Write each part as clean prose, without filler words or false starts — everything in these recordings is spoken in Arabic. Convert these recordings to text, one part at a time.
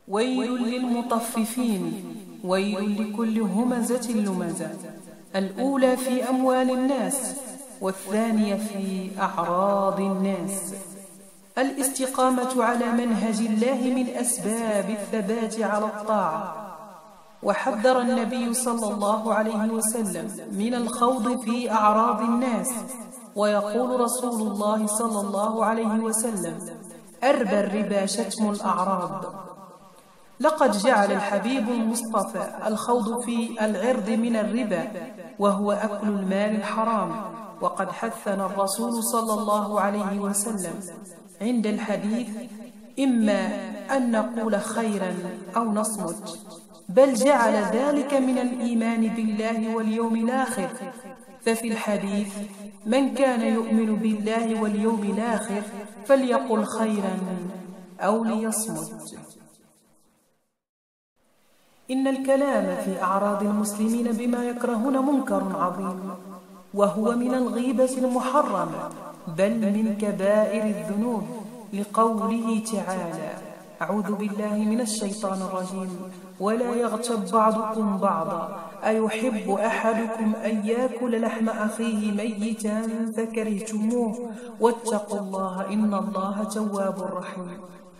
ويل للمطففين ويل لكل همزة لمزة. الأولى في أموال الناس، والثانية في أعراض الناس. الاستقامة على منهج الله من أسباب الثبات على الطاعة. وحذر النبي صلى الله عليه وسلم من الخوض في أعراض الناس، ويقول رسول الله صلى الله عليه وسلم: أربى الربا شتم الأعراض. لقد جعل الحبيب المصطفى الخوض في العرض من الربا، وهو أكل المال الحرام. وقد حثنا الرسول صلى الله عليه وسلم عند الحديث إما أن نقول خيرا أو نصمت، بل جعل ذلك من الإيمان بالله واليوم الآخر. ففي الحديث: من كان يؤمن بالله واليوم الآخر فليقل خيرا أو ليصمت. إن الكلام في أعراض المسلمين بما يكرهون منكر عظيم، وهو من الغيبة المحرمة، بل من كبائر الذنوب، لقوله تعالى: أعوذ بالله من الشيطان الرجيم: ولا يغتب بعضكم بعضا أيحب أحدكم أن يأكل لحم أخيه ميتا فكرهتموه واتقوا الله إن الله تواب رحيم.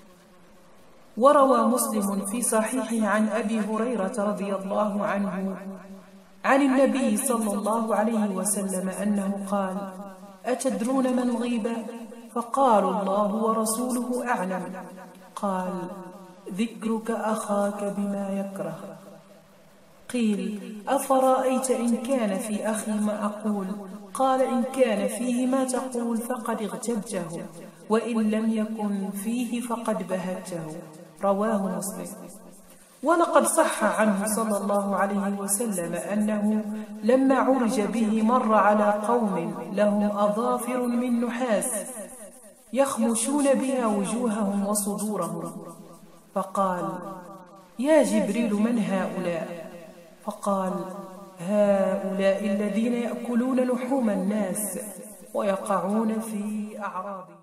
وروى مسلم في صحيحه عن أبي هريرة رضي الله عنه عن النبي صلى الله عليه وسلم أنه قال: أتدرون ما الغيبة؟ فقالوا: الله ورسوله أعلم. قال: ذكرك أخاك بما يكره. قيل: أفرأيت إن كان في أخي ما أقول؟ قال: إن كان فيه ما تقول فقد اغتبته، وإن لم يكن فيه فقد بهته. رواه مسلم. ولقد صح عنه صلى الله عليه وسلم أنه لما عرج به مر على قوم لهم أظافر من نحاس يخمشون بها وجوههم وصدورهم، فقال: يا جبريل من هؤلاء؟ فقال: هؤلاء الذين يأكلون لحوم الناس ويقعون في أعراضهم.